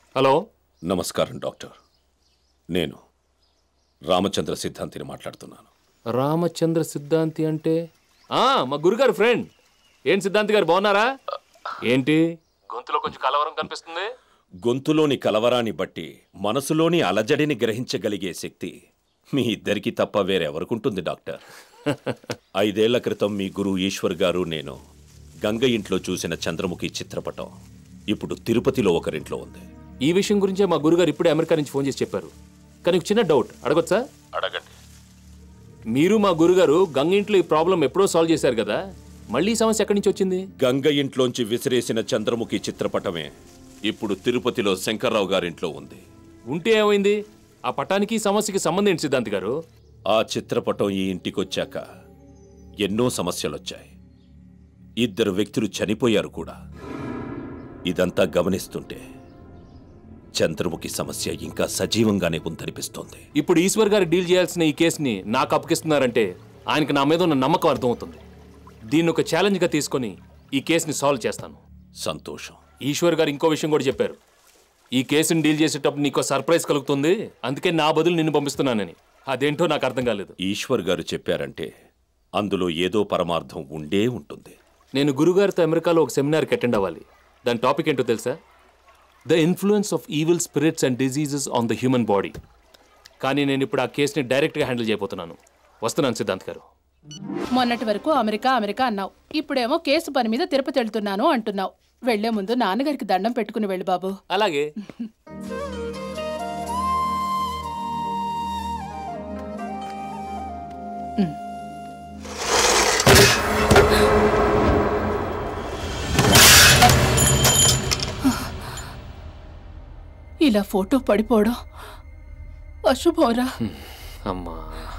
Hello, నమస్కారం doctor. నేను రామచంద్ర సిద్ధాంతిని మాట్లాడుతున్నాను. రామచంద్ర సిద్ధాంతి అంటే మా గురుగారు ఫ్రెండ్. ఏంటి సిద్ధాంతి గారు బాగున్నారా? ఏంటి గొంతులో కొంచెం కలవరం కనిపిస్తుంది? గొంతులోని కలవరాన్ని బట్టి మనసులోని అలజడిని గ్రహించగలిగే శక్తి మీ ఇద్దరికి తప్ప వేరెవరుకుంటుంది డాక్టర్. 5 ఏళ్ల క్రితం మీ గురువు ఈశ్వర్ గారు నేను గంగ ఇంట్లో చూసిన చంద్రముఖి చిత్రపటం ఇప్పుడు తిరుపతిలో ఒకరింట్లో ఉంది. ఈ విషయం గురించే మా గురుగారు ఇప్పుడే అమెరికా నుంచి ఫోన్ చేసి చెప్పారు. కానీ ఒక చిన్న డౌట్ అడగొచ్చా? అడగండి. మీరు మా గురుగారు గంగ ఇంట్లో ఈ ప్రాబ్లం ఎప్పుడో సాల్వ్ చేశారు కదా, మళ్ళీ ఈ సమస్య ఎక్కడి నుంచి వచ్చింది? గంగ ఇంట్లోంచి విసిరేసిన చంద్రముఖి చిత్రపటమే ఇప్పుడు తిరుపతిలో శంకర్రావు గారింట్లో ఉంది. ఉంటే ఏమైంది? ఆ పటానికి ఈ సమస్యకి సంబంధం ఏంటి సిద్ధాంతి గారు? ఆ చిత్రపటం ఈ ఇంటికొచ్చాక ఎన్నో సమస్యలొచ్చాయి. 2 వ్యక్తులు చనిపోయారు కూడా. ఇదంతా గమనిస్తుంటే చంద్రముఖి సమస్య ఇంకా సజీవంగానే ఉందనిపిస్తోంది. ఇప్పుడు ఈశ్వర్ గారు డీల్ చేయాల్సిన ఈ కేసుని నాకు అప్పగిస్తున్నారంటే ఆయనకి నా మీద ఉన్న నమ్మకం అర్థమవుతుంది. దీన్ని ఒక ఛాలెంజ్గా తీసుకొని ఈ కేసుని సాల్వ్ చేస్తాను. సంతోషం. ఈశ్వర్ గారు ఇంకో విషయం కూడా చెప్పారు. ఈ కేసుని డీల్ చేసేటప్పుడు నీకు సర్ప్రైజ్ కలుగుతుంది, అందుకే నా బదులు నిన్ను పంపిస్తున్నానని. అదేంటో నాకు అర్థం కాలేదు. ఈశ్వర్ గారు చెప్పారంటే అందులో ఏదో పరమార్థం ఉండే ఉంటుంది. నేను గురుగారితో అమెరికాలో ఒక సెమినార్కి అటెండ్ అవ్వాలి. దాని టాపిక్ ఏంటో తెలుసా? The influence of evil spirits and diseases on the human body. కానీ నేను ఇప్పుడు ఆ కేసుని డైరెక్ట్గా హ్యాండిల్ చేయబోతున్నాను. వస్తున్నాను సిద్ధాంత్ గారు. మొన్నటి వరకు అమెరికా అమెరికా అన్నావు, ఇప్పుడేమో కేసు పని మీద తిరుపతి వెళ్తున్నాను అంటున్నావు. వెళ్లే ముందు నాన్నగారికి దండం పెట్టుకుని వెళ్ళు బాబు. అలాగే. ఇలా ఫోటో పడిపోవడం అశుభోరా. అమ్మా,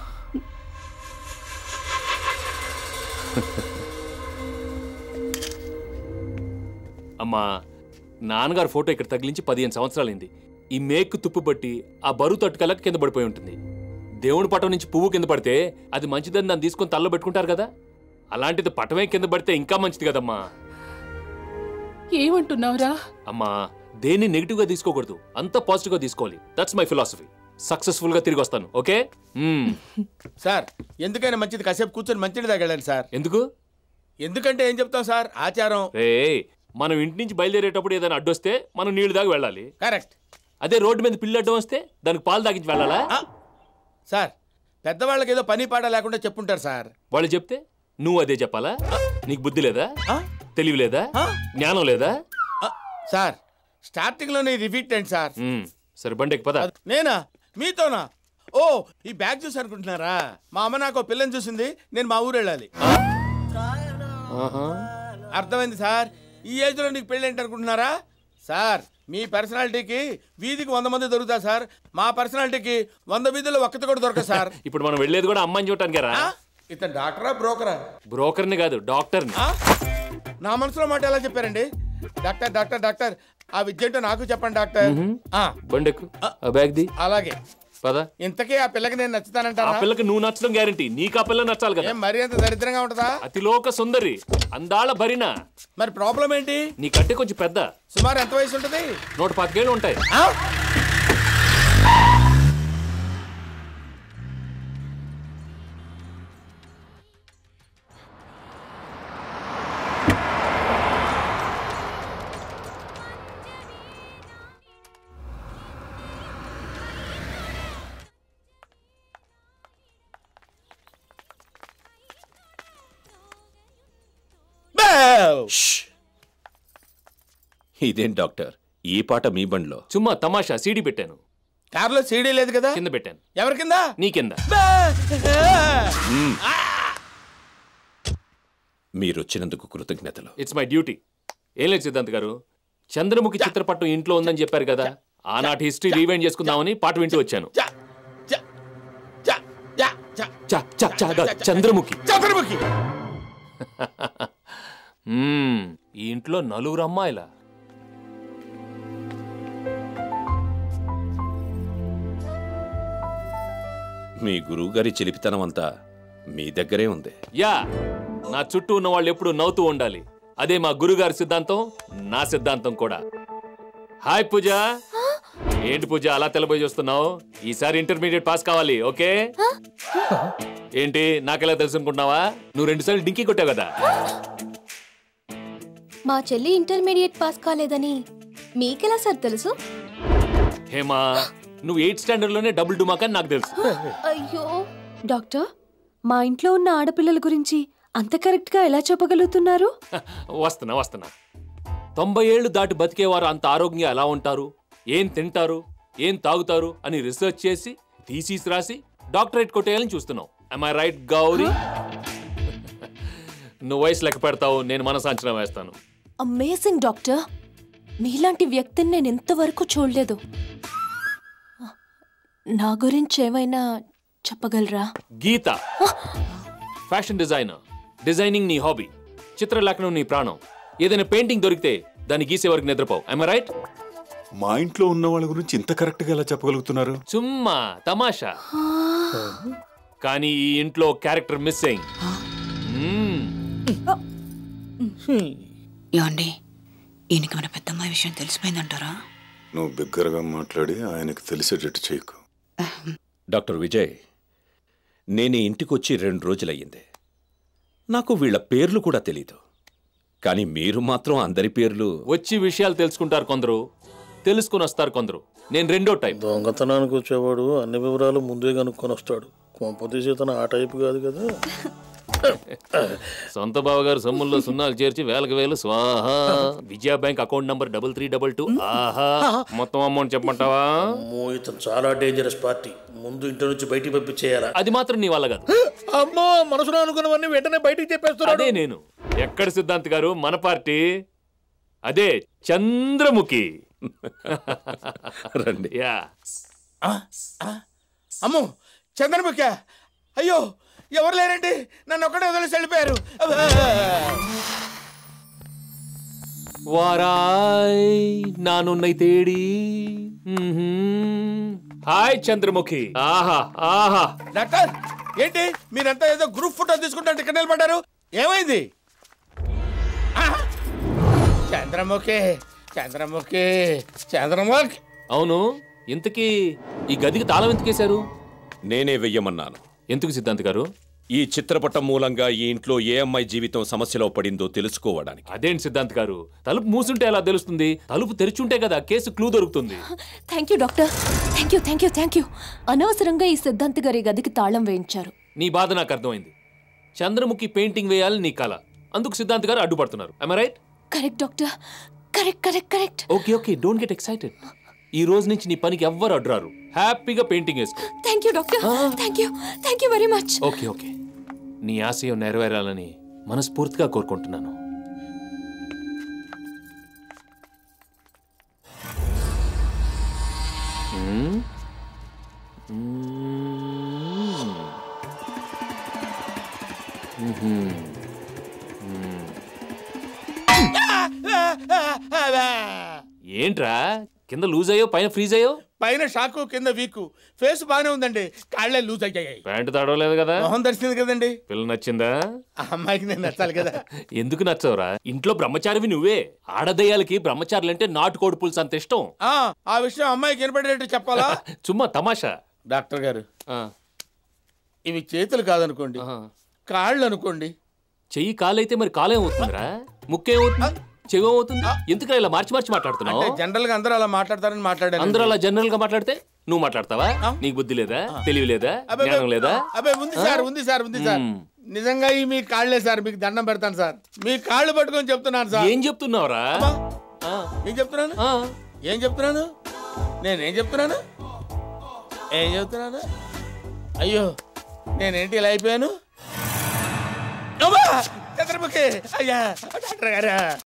అమ్మా, నాన్నగారు ఫోటో ఇక్కడ తగిలించి 15 సంవత్సరాలైంది. ఈ మేక్కు తుప్పు బట్టి ఆ బరువు తట్టుకెళ్ళక కింద పడిపోయి ఉంటుంది. దేవుడి పటం నుంచి పువ్వు కింద పడితే అది మంచిదని దాన్ని తీసుకొని తల్లో పెట్టుకుంటారు కదా, అలాంటిది పటమే కింద పడితే ఇంకా మంచిది కదమ్మా. ఏమంటున్నావురా? అమ్మా, దేన్ని నెగిటివ్ గా తీసుకోకూడదు, అంత పాజిటివ్ గా తీసుకోవాలి. That's my philosophy. సక్సెస్ఫుల్ గా తిరిగి వస్తాను. ఓకే సార్, ఎందుకైనా మంచిది కాసేపు కూర్చొని మంచిది తాగలండి సార్. ఎందుకు? ఎందుకంటే ఏం చెప్తాం సార్, ఆచారం. మనం ఇంటి నుంచి బయలుదేరేటప్పుడు ఏదైనా అడ్డొస్తే మనం నీళ్లు దాగి వెళ్ళాలి. కరెక్ట్. అదే రోడ్డు మీద పిల్లి అడ్డం వస్తే దానికి పాలు తాగించి వెళ్ళాలా? సార్, పెద్దవాళ్ళకి ఏదో పని పాట లేకుండా చెప్పుంటారు సార్. వాళ్ళు చెప్తే నువ్వు అదే చెప్పాలా? నీకు బుద్ధి లేదా? తెలివి లేదా? జ్ఞానం లేదా? సార్, స్టార్టింగ్ లోనే రిపీట్ అండి సార్. సరే బండికి పద. నేనా? మీతోనా? ఓ, ఈ బ్యాగ్ చూసి అనుకుంటున్నారా? మా అమ్మ నాకు పిల్లని చూసింది, నేను మా ఊరు వెళ్ళాలి. అర్థమైంది సార్. ఈ ఏజ్ లో నీకు పెళ్ళి ఏంటి అనుకుంటున్నారా సార్? మీ పర్సనాలిటీకి వీధికి 100 మంది దొరుకుతారు సార్. మా పర్సనాలిటీకి 100 వీధుల్లో ఒక్కటి కూడా దొరకదు సార్. ఇప్పుడు మనం వెళ్ళేది కూడా అమ్మాయిని చూడటానికి రా. ఇతను డాక్టరా బ్రోకరా? బ్రోకర్ని కాదు, డాక్టర్ని. నా మనసులో మాట ఎలా చెప్పారండి? డాక్టర్ డాక్టర్ డాక్టర్, ఆ విద్య ఏంటో నాకు చెప్పండి డాక్టర్. బండెక్కు, ఆ బ్యాగ్ ది. అలాగే. పద. ఇంతకీ ఆ పిల్లకి నేను నచ్చుతానంటా? ఆ పిల్లకి నువ్వు నచ్చడం గ్యారంటీ. నీకు ఆ పిల్ల నచ్చాలి కదా. మరీ అంత దరిద్రంగా ఉంటుందా? అతిలోక సుందరి, అందాల భరిణ. మరి ప్రాబ్లం ఏంటి? నీకంటే కొంచెం పెద్ద. సుమారు ఎంత వయసు ఉంటుంది? 125 ఏళ్ళు ఉంటాయి. ఇదేం డాక్టర్, ఈ పాట మీ బండిలో? చుమ్మా తమాషా, సీడీ పెట్టాను. కార్లో సీడీ లేదు కదా? కింద పెట్టాను. ఎవరి కింద? నీ కింద. మీరొచ్చినందుకు కృతజ్ఞతలు. It's my duty. ఏం లేదు సిద్ధాంత్ గారు, చంద్రముఖి చిత్రపటం ఇంట్లో ఉందని చెప్పారు కదా, ఆనాటి హిస్టరీ రీవైండ్ చేసుకుందామని పాట వింటూ వచ్చాను. చంద్రముఖి. చంద్రముఖి. ఈ ఇంట్లో 4 అమ్మాయిలా? మీ గురువుగారి చిలిపితనం అంతా మీ దగ్గరే ఉంది. యా, నా చుట్టూ ఉన్న వాళ్ళు ఎప్పుడు నవ్వుతూ ఉండాలి. అదే మా గురుగారి సిద్ధాంతం, నా సిద్ధాంతం కూడా. హాయ్ పూజ. ఏంటి పూజ అలా తెల్లబోయి చూస్తున్నావు? ఈసారి ఇంటర్మీడియట్ పాస్ కావాలి, ఓకే? ఏంటి నాకెలా తెలుసు అనుకుంటున్నావా? నువ్వు 2 సార్లు డింకీ కొట్టావు కదా. మా చెల్లి ఇంటర్మీడియట్ పాస్ కాలేదని మీకెలా సార్ తెలుసు? హేమా, నువ్వు 8th స్టాండర్డ్ లోనే డబుల్ డుమాకా అని నాకు తెలుసు. అయ్యో డాక్టర్, మా ఇంట్లో ఉన్న ఆడపిల్లల గురించి అంత కరెక్ట్ గా ఎలా చెప్పగలుగుతున్నారు? వస్తున్నా 90 ఏళ్లు దాటి బతికేవారు అంత ఆరోగ్యంగా ఎలా ఉంటారు, ఏం తింటారు, ఏం తాగుతారు అని రీసెర్చ్ చేసి థీసిస్ రాసి డాక్టరేట్ కొట్టేయాలని చూస్తున్నావు. am I right Gauri? నువ్వు వయసు లెక్క పెడతావు, నేను మనసు అంచనా వేస్తాను. అమేజింగ్ డాక్టర్, మీలాంటి వ్యక్తిని నేను ఇంతవరకు చూడలేదు. నా గురించి ఏమైనా చెప్పగలరా? గీత ఫ్యాషన్ డిజైనర్, డిజైనింగ్ నీ హాబీ, చిత్రలేఖనం నీ ప్రాణం. ఏదైనా పెయింటింగ్ దొరికితే దాన్ని గీసే వరకు నిద్రపోవు. am I right? మా ఇంట్లో ఉన్న వాళ్ళ గురించి ఇంత కరెక్ట్ గా ఎలా చెప్పగలుగుతున్నారు? చుమ్మా తమాషా. కానీ ఈ ఇంట్లో క్యారెక్టర్ మిస్సింగ్. ఏమండి, ఈయనకి మన పెద్దమ్మాయి విషయం తెలిసిపోయిందంటారా? నువ్వు బిగ్గరగా మాట్లాడి ఆయనకు తెలిసేటట్టు చేయకు. డాక్టర్ విజయ్, నేను ఈ ఇంటికొచ్చి 2 రోజులయ్యింది. నాకు వీళ్ళ పేర్లు కూడా తెలీదు. కానీ మీరు మాత్రం అందరి పేర్లు వచ్చి విషయాలు తెలుసుకుంటారు కొందరు, తెలుసుకుని వస్తారు కొందరు. నేను 2వ టైప్. దొంగతనానికి వచ్చేవాడు అన్ని వివరాలు ముందే కనుక్కొని వస్తాడు. కొంపతీసి తన ఆ టైప్ కాదు కదా. సొంత బావగారు సొమ్ముల్లో సున్నాలు చేర్చి వేలకు వేలు స్వాహా. Vijaya bank account number 3322. ఆహా, మొత్తం అమౌంట్ చెప్పమంటావా? ఇతను చాలా డేంజరస్ పార్టీ. ముందు ఇంటి నుంచి బయటికి పంపించేయాలా? అది మాత్రం నీ వల్ల కాదు. అమ్మో, మనసులో అనుకున్నవన్నీ వెంటనే బయటికి చెప్పేస్తున్నాడు. అదే నేను. ఎక్కడ సిద్ధాంత్ గారు? మన పార్టీ అదే చంద్రముఖి. రండి. యా. అమ్మో, చంద్రముఖ! అయ్యో, ఎవరు లేరండి, నన్ను ఒక్కడే వదిలేసి వెళ్ళిపోయారు. వారాయ్ నానున్నై తేడి. హాయ్ చంద్రముఖి. ఆహా ఆహా. డాక్టర్, ఏంటి మీరంతా ఏదో గ్రూప్ ఫోటో తీసుకుంటే ఇక్కడ నిలబడ్డారు? ఏమైంది? చంద్రముఖి చంద్రముఖి చంద్రముఖి. అవును, ఇంతకీ ఈ గదికి తాళం ఎందుకేశారు? నేనే వెయ్యమన్నాను. ఎందుకు సిద్ధాంత్ గారు? ఈ చిత్రపటం మూలంగా ఈ ఇంట్లో ఏ అమ్మాయి జీవితం సమస్యలో పడిందో తెలుసుకోవడానికి. అదేంటి సిద్ధాంత్ గారు, తలుపు మూసుంటే ఎలా తెలుస్తుంది? తలుపు తెరిచుంటే కదా కేసు క్లూ దొరుకుతుంది. Thank you doctor, thank you. అనవసరంగా ఈ సిద్ధాంత్ గారి గదికి తాళం వేయించారు. నీ బాధ నాకు అర్థమైంది. చంద్రముఖి పెయింటింగ్ వేయాలని నీ కల, అందుకు సిద్ధాంత్ గారు అడ్డుపడుతున్నారు. am I right? Correct doctor, correct. Okay, don't get excited. ఈ రోజు నుంచి నీ పనికి ఎవ్వరు అడ్డురారు. హ్యాపీగా పెయింటింగ్ వేసుకో. Thank you doctor, thank you very much. Okay, నీ ఆశయం నెరవేరాలని మనస్ఫూర్తిగా కోరుకుంటున్నాను. ఏంట్రా, కింద లూజ్ అయ్యో పైన ఫ్రీజ్ అయ్యో? పైన షాకు, కింద వీకు. ఫేస్ బాగానే ఉందండి, కాళ్ళే లూజ్ అయ్యాయి. ప్యాంటు తడవలేదు కదా? మొహం దర్శింది కదండి. పిల్ల నచ్చిందా? ఆ అమ్మాయికి నేను నచ్చాలి కదా. ఎందుకు నచ్చవురా? ఇంట్లో బ్రహ్మచారివి నువ్వే. ఆడదయ్యాలకి బ్రహ్మచారులంటే నాటుకోడి పులుసు అంత ఇష్టం. ఆ విషయం అమ్మాయికి వినపడేటట్టు చెప్పాలా? చుమ్మా తమాషా. డాక్టర్ గారు, ఇవి చేతులు కాదనుకోండి, కాళ్ళు అనుకోండి. చెయ్యి కాలైతే మరి కాలేమవుతుందిరా? ముక్కేమవుతుంది? చెవేమవుతుంది? ఎందుకు ఇలా మార్చి మాట్లాడుతున్నావు? జనరల్ గా అందరూ అలా మాట్లాడతారని మాట్లాడారు. అందరూ అలా జనరల్ గా మాట్లాడితే నువ్వు మాట్లాడతావా? నీకు బుద్ధి లేదా? తెలివి లేదా? జ్ఞానం లేదా? ఉంది సార్. నిజంగా ఈ మీ కాళ్లే సార్, మీకు దండం పెడతాను సార్. మీ కాళ్ళు పట్టుకొని చెప్తున్నాను సార్. ఏం చెప్తున్నావురా? ఏం చెప్తున్నాను? నేనేం చెప్తున్నాను? అయ్యో, నేనేంటి ఇలా అయిపోయాను? చంద్రముఖి అయ్యా, డాక్టర్ గారా.